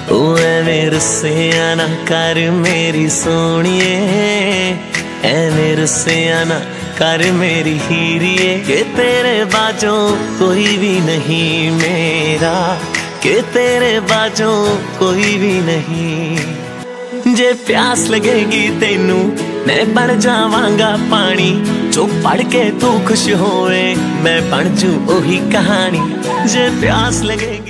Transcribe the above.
ओ एवें रुस्सिया ना कर मेरी सोहणिए, एवें रुस्सिया ना कर मेरी हीरिए। के तेरे बाजों कोई भी नहीं मेरा, के तेरे बाजों कोई भी नहीं। जे प्यास लगेगी तेनू मैं बन जावांगा पानी, जो पढ़ के तू खुश होए मैं बन जू ओही कहानी। जे प्यास लगेगी